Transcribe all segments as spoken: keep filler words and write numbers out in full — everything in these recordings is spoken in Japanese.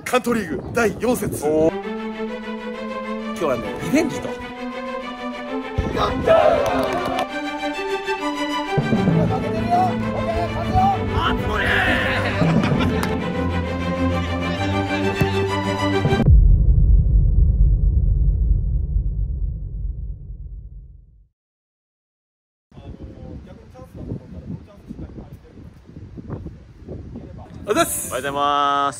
関東リーグだいよん節。今日はねリベンジとやったー。おはようございます。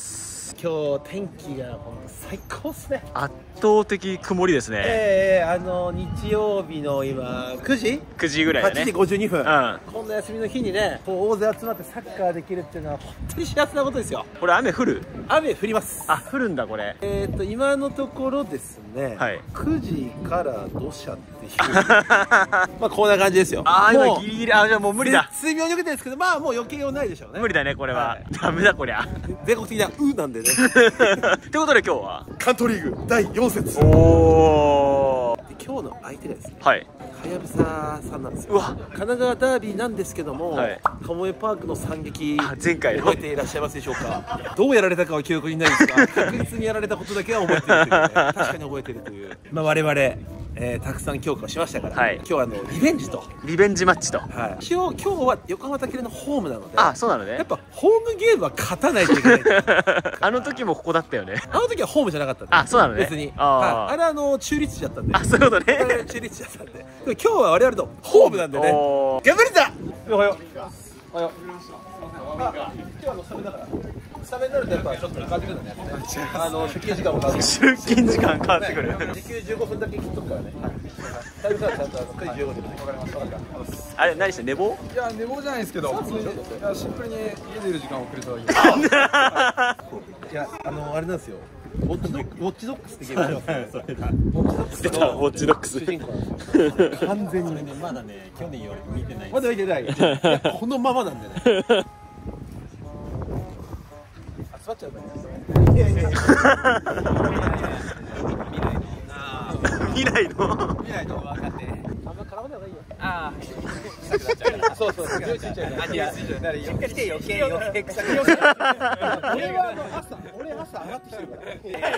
今日天気が本当最高ですね。 圧倒的曇りですね。 ええー、あの日曜日の今くじくじぐらいだね。 はちじごじゅうにふん、うん、こんな休みの日にねこう大勢集まってサッカーできるっていうのは本当に幸せなことですよ。 これ雨降る？ 雨降ります。 あ、降るんだこれ。 えっと今のところですね、はい、くじから土砂っていうまあこんな感じですよ。 ああ今ギリギリ、あじゃあもう無理だ。 絶妙に受けてるんですけど、まあもう余計ようないでしょうね。 無理だねこれは、はい、ダメだこりゃ。 全国的なうなんでねってことで今日は関東リーグだいよん節。 おお。 今日の相手がですね、 はい、 はやぶささんなんですよ。 うわ、 神奈川ダービーなんですけども、はい、カモメパークの惨劇、 前回覚えていらっしゃいますでしょうか。どうやられたかは記憶にないんですが、確実にやられたことだけは覚えているという、ね、確かに覚えているという、まあ、我々、えー、たくさん強化しましたから、はい、今日はあのリベンジとリベンジマッチと、 はい、一応今日は横浜武尊のホームなので、 あ、そうなのね。 やっぱホームゲームは勝たないといけないあの時もここだったよね。 あの時はホームじゃなかったんで、あ、 そうなのね。 別に、あ、あれあの中立地だったんで、 あ、そういうことね。 中立地だったんで、今日は我々のホームなんでね、頑張りだ。おはよう。おはよう。今日はのスタメンだから。スタメンになるとやっぱちょっと変わってくるんだね。あの出勤時間も変わってくる。 出勤時間変わってくる。 時給じゅうごふんだけ切っとくからね。タイムサービスちゃんとくじじゅうごふんで。わかります。 あれ何して寝坊？ いや寝坊じゃないですけど、いやシンプルに家でいる時間をくれたらいい。 いやあのあれなんですよ。ウォッチドック、ウォッチドックスってゲームありますね。 出た、ウォッチドックス。 完全にね、まだね、去年より見てない。まだ見てない。このままなんでね。集まっちゃうから。 未来の。 未来の分かって。 あんま絡まない方がいいよ。 ああ。 そうそう。匂いついちゃう。 あ、匂いついちゃう。しっかりして余計余計臭く。 俺は朝、俺朝洗ってきてるから。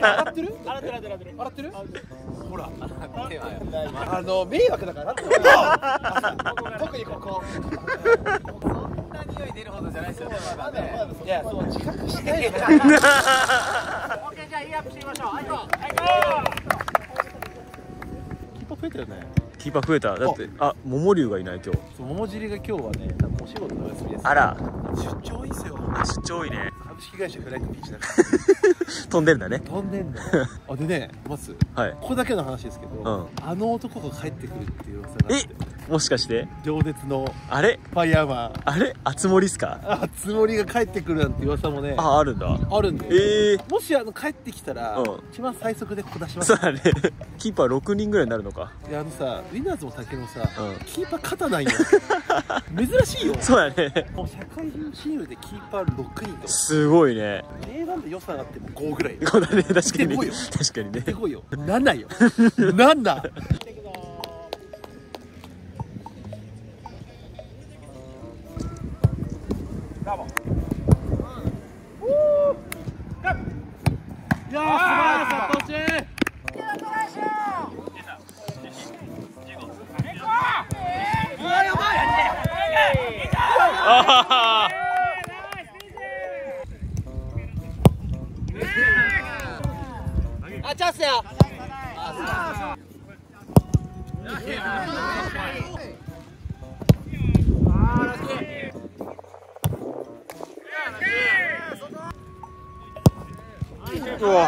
洗ってる？ 洗ってる洗ってる洗ってる？ほら。 あの迷惑だから洗ってる。特にここ。 そんな匂い出るほどじゃないですよね。 いや、そう自覚してないよね。オッケー、 じゃあいいアップしてみましょう。はい、行こう。はい、 キーパー増えたよね。 キーパー増えた。だって、あ、桃龍がいない今日。 そう、桃尻が今日はね、多分お仕事のお休みです。 あら。 出張多いですよ。 出張多いね。 株式会社フライトピーチだから。 飛んでんだね。 飛んでんの。あ、でね、まず、はい、ここだけの話ですけど、うん、あの男が帰ってくるっていう噂があって。 もしかして情熱のあれファイヤーマン、 あれあつ森っすか？ あつ森が帰ってくるなんて噂もね、 あ、あるんだ。 あるんで、えー、もしあの帰ってきたら、うん、一番最速でここ出します。 そうだね。キーパーろくにんぐらいになるのか。 いや、あのさ、ウィナーズも竹のさ、うん、キーパー勝たないよ。珍しいよ。 そうだね。 もう社会人チームでキーパーろくにんとすごいね。 Aワンで良さがあってもごぐらい。 そうだね、確かに。 でこいよ。 確かにね。 でこいよ。なんないよ。なんだ。いやー、素晴らしい、佐藤ち。あ、チャンスだよ。うわ。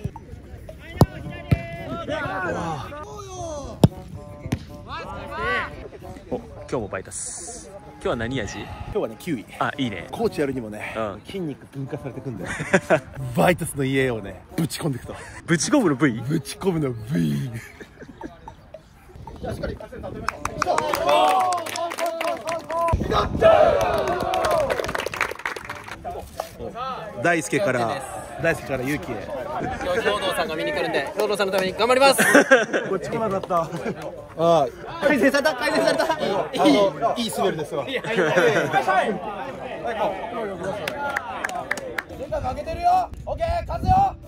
お、今日もバイタス。今日は何味？ 今日はね、キウイ。 あ、いいね。 コーチやるにもね、うん、筋肉分化されてくんだよ。バイタスの家をね、ぶち込んでいくと。 ぶち込むの V？ ぶち込むの V。じゃあしっかり風立てましょう。やったー。大輔から大輔から勇気へ。 今日兵藤さんが見に来るんで、兵藤さんのために頑張ります。 こっち来なかった。ああ、改善された、改善された。いい、いい滑りですわ。いい、はい、はい、はい。負けてるよ。オッケー、勝つよ。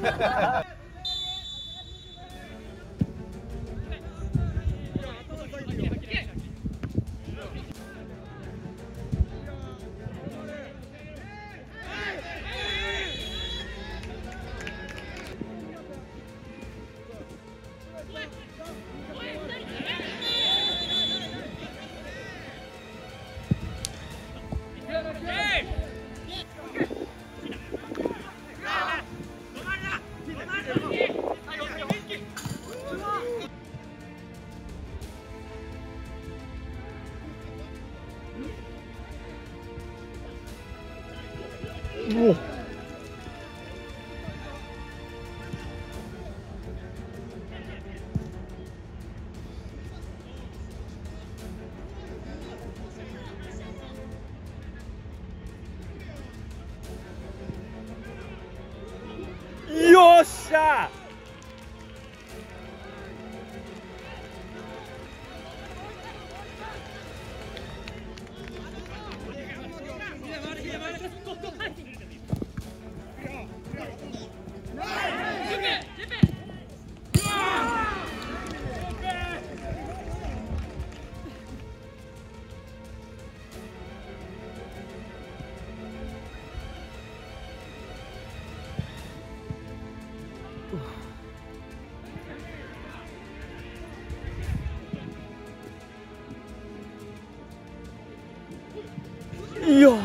うおよっしゃいや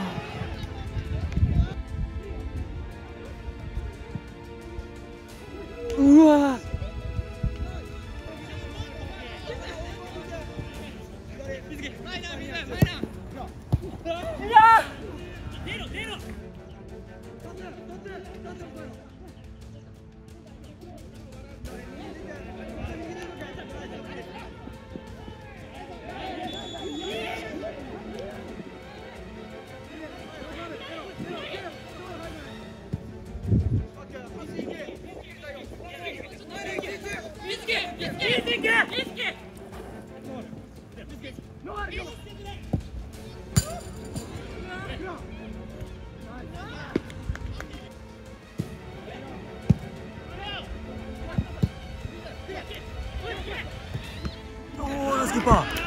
うわいやおーナイスキーパー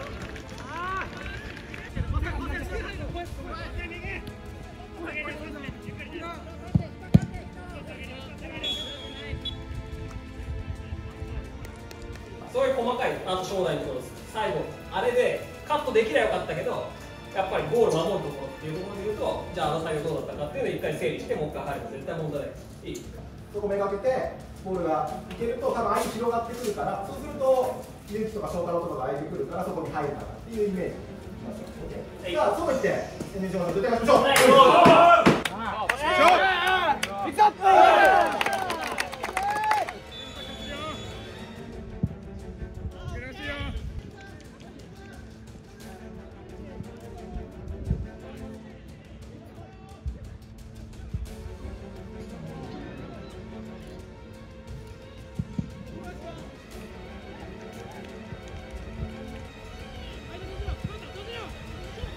そういう細かいあの正代のところです。最後あれでカットできればよかったけど、やっぱりゴール守るところっていうところで言うと、じゃああの最後どうだったかっていうのを一回整理してもう一回入ると絶対問題ない。いいですか。 そこめがけてボールがいけると多分相手広がってくるから、そうするとゆうきとか翔太郎とかが相手来るからそこに入るからっていうイメージ。じゃあそう言って エヌジー の絶対勝ちましょう。いくぞ。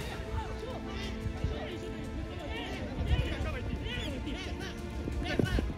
Let's go.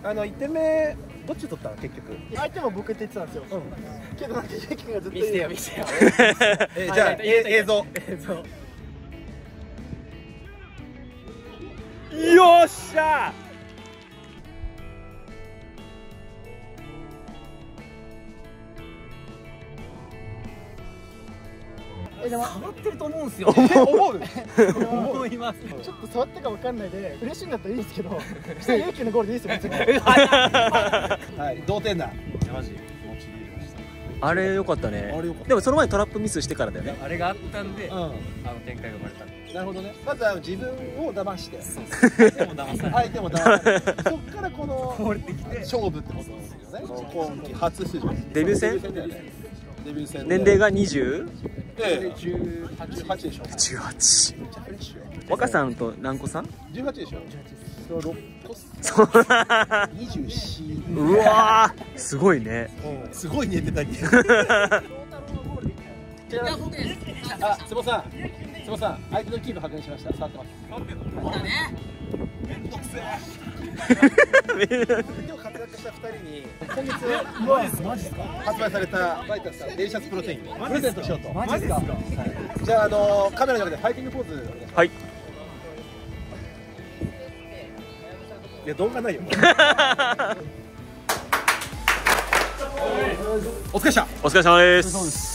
あのいってんめどっち取ったの結局。 相手も僕って言ってたんですよ。けどなんかジェイキがずっと見せてよ見せてよ。 えじゃあ映像。 映像。 よっしゃえでも触ってると思うんですよ。 思う。 思います。 ちょっと触ったかわかんないで嬉しいんだったらいいですけど、それ勇気のゴールでいいですよ別に。 はい同点だ。 マジ気持ちで入れました。 あれ良かったね。 あれ良かった。 でもその前トラップミスしてからだよね。 あれがあったんで、 うん。 あの展開が生まれたんで。 なるほどね。まずは自分を騙して、 でも騙され相手も騙されて、そっからこの勝負ってことですよね。今季初出場。 デビュー戦デビュー戦だよね。デビュー戦。 年齢がにじゅうでじゅうはちでしょ。 じゅうはち。 めっちゃフレッシュよ。 若さんと何個さん？ じゅうはちでしょ。ろっこそうにじゅうよん。 うわーすごいね。 すごいねって何？あ、つぼさん、つぼさん、相手のキープ確認しました。触ってます。そうだね。めんどくせえ。今日活躍したふたりに今月マジですか発売されたバイタスさんデリシャスプロテインプレゼントしようと。マジですか。じゃああのカメラの中でファイティングポーズお願いします。 はい。 いや動画ないよ。お疲れ様。 お疲れ様です。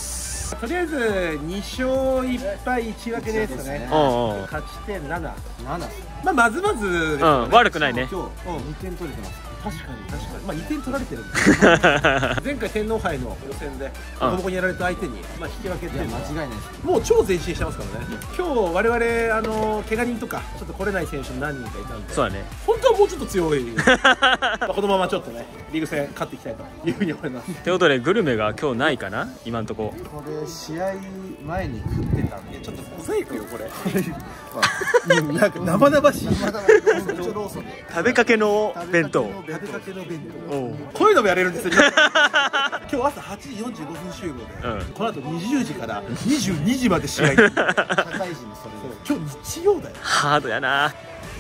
とりあえずにしょういっぱいいち分けですね。 うんうん。 勝ち点なな。なな。まあまずまずですうよね。 ん悪くないね。 今日にてん取れてます。確かに確かに。まあにてん取られてるんで。前回天皇杯の予選でボコボコにやられた相手にまあ引き分けっていうのは間違いないです。もう超前進してますからね。今日我々あの怪我人とかちょっと来れない選手も何人かいたんで。 そうだね。 本当はもうちょっと強い。まあこのままちょっとねリーグ戦勝っていきたいというふうに思います。 ということでグルメが今日ないかな今んとこ。 これ試合前に食ってたんで、 ちょっとモザイクよこれ。なんか生々しい。 食べかけの弁当。 食べかけの弁当。 おうこういうのもやれるんですよ。今日朝はちじよんじゅうごふん集合で、 うんこの後にじゅうじからにじゅうにじまで試合。社会人それ今日日曜だよ。 ハードやな。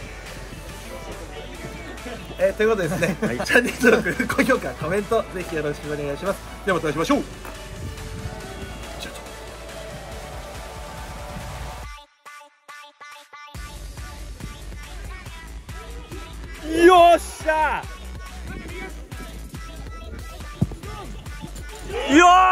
えー、ということでですね、チャンネル登録、高評価、コメントぜひよろしくお願いします。ではまたお会いしましょう。 よっしゃよー